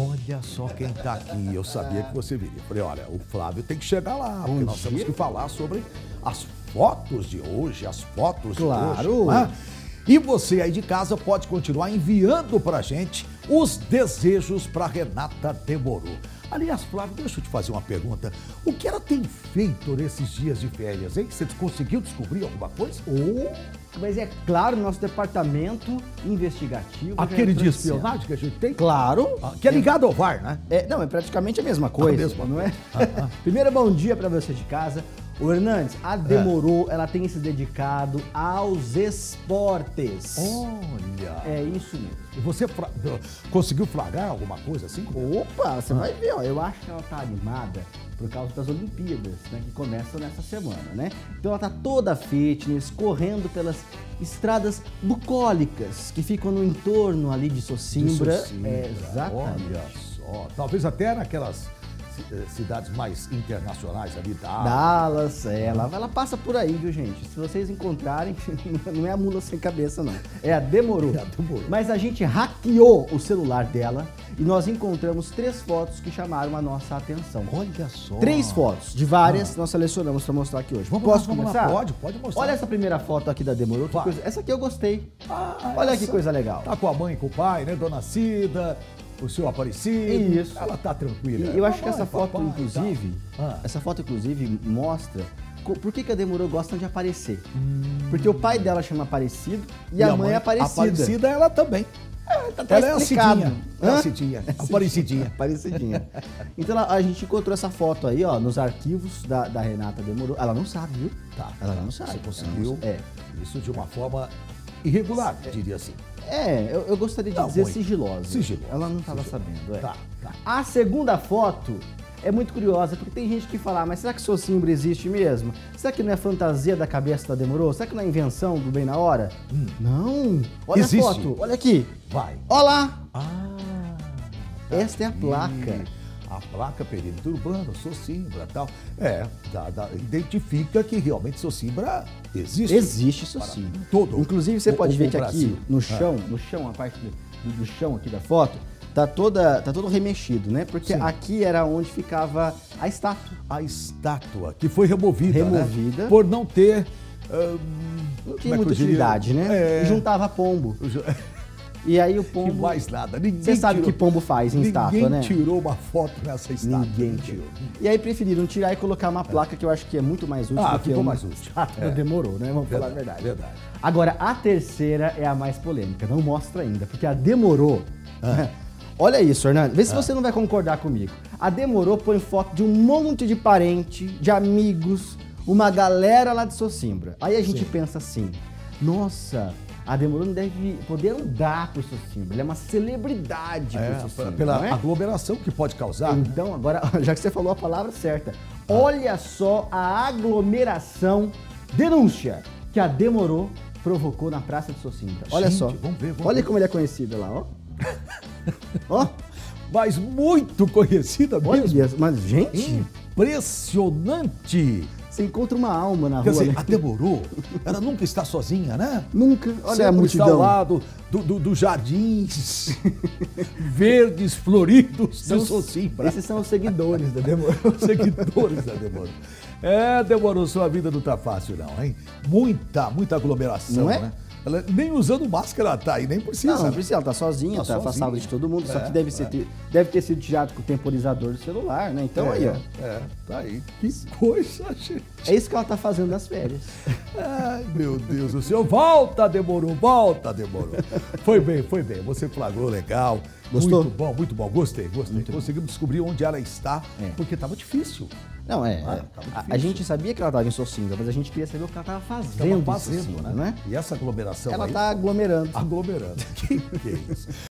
Olha só quem tá aqui. Eu sabia que você viria. Falei, olha, o Flávio tem que chegar lá, porque nós temos que falar sobre as fotos de hoje, as fotos de hoje. Né? E você aí de casa pode continuar enviando pra gente os desejos pra Renata Demorou. Aliás, Flávio, deixa eu te fazer uma pergunta. O que ela tem feito nesses dias de férias, hein? Você conseguiu descobrir alguma coisa? Mas é claro, nosso departamento investigativo... Aquele de espionagem que a gente tem? Claro. Que é ligado ao VAR, né? Não, é praticamente a mesma coisa, não é? Primeiro, bom dia pra você de casa. O Hernandes, a Demorou, ela tem se dedicado aos esportes. Olha! É isso mesmo. E você conseguiu flagrar alguma coisa assim? Opa, você vai ver, ó. Eu acho que ela tá animada por causa das Olimpíadas, né, que começam nessa semana, né? Então ela tá toda fitness, correndo pelas estradas bucólicas que ficam no entorno ali de Socimbra. Exatamente. Olha só, talvez até naquelas cidades mais internacionais ali, Dallas, ela passa por aí, viu, gente? Se vocês encontrarem, não é a mula sem cabeça, não. É a Demorou. Mas a gente hackeou o celular dela e nós encontramos 3 fotos que chamaram a nossa atenção. Olha só. 3 fotos, de várias, nós selecionamos para mostrar aqui hoje. Posso começar? Pode mostrar. Olha essa primeira foto aqui da Demorou. Essa aqui eu gostei. Olha que coisa legal. Tá com a mãe e com o pai, né? Dona Cida, o seu Aparecido. Isso. Ela tá tranquila. E eu acho que essa foto, inclusive, mostra por que a Demorou gosta de aparecer. Porque o pai dela chama Aparecido e a mãe é Aparecida. Aparecida ela também. Ela é a Cidinha. Aparecidinha. Então a gente encontrou essa foto aí, ó, nos arquivos da Renata Demorou. Ela não sabe, viu? Ela não sabe. Você conseguiu isso de uma forma irregular, diria assim. Eu gostaria de dizer sigilosa. Ela não estava sabendo. Tá. A segunda foto é muito curiosa, porque tem gente que fala, mas será que Socimbra existe mesmo? Será que não é fantasia da cabeça da Demorou? Será que não é invenção do Bem na Hora? Não. Olha existe. A foto, olha aqui. Vai. Olha lá. Esta é a aí. placa. A placa perímetro urbano, Socimbra e tal. Identifica que realmente Socimbra existe. Existe Socimbra. Todo. Inclusive você pode ver que aqui no chão, a parte do chão aqui da foto, tá todo remexido, né? Porque aqui era onde ficava a estátua. A estátua, que foi removida. Né? Por não ter... não tinha muita utilidade, né? E juntava pombo. E aí o pombo... E mais nada. Você sabe o que pombo faz em estátua, né? Ninguém tirou uma foto nessa estátua. Ninguém tirou. E aí preferiram tirar e colocar uma placa que eu acho que é muito mais útil do que ficou mais útil. Demorou, né? Vamos falar a verdade. Verdade. Agora, a terceira é a mais polêmica. Não mostra ainda, porque a Demorou... Olha isso, Hernando. Vê se você não vai concordar comigo. A Demorou põe foto de um monte de parente, de amigos, uma galera lá de Socimbra. Aí a gente pensa assim, nossa, a Demorou não deve poder andar por Socimbra. Ela é uma celebridade por Socimbra. Pela aglomeração que pode causar. Então, agora, já que você falou a palavra certa, olha só a aglomeração, denúncia, que a Demorou provocou na Praça de Socimbra. Olha só. Vamos ver. Olha como ele é conhecido lá, ó. Ó. Mas muito conhecida mesmo. Olha, mas gente, impressionante. Você encontra uma alma na rua. Quer dizer, a Demorou, ela nunca está sozinha, né? Nunca. Olha a multidão. Está ao lado dos jardins verdes, floridos de Socimbra. Esses são os seguidores da Demorou. Seguidores da Demorou. Demorou, sua vida não tá fácil não, hein? Muita aglomeração, não é? Né? Ela nem usando máscara ela tá aí, nem precisa. Não precisa, ela tá sozinha, tá afastada de todo mundo. Só que deve ter sido tirado com o temporizador do celular, né? Então aí, ó. Tá aí. Que coisa, gente. É isso que ela tá fazendo nas férias. Ai, meu Deus do céu. Volta, Demorou. Foi bem. Você flagrou legal. Gostou? Muito bom. Gostei. Conseguimos descobrir onde ela está, porque tava difícil. Não, a gente sabia que ela estava em Socimbra, mas a gente queria saber o que ela estava fazendo, né? E essa aglomeração ela tá aglomerando. Que é isso?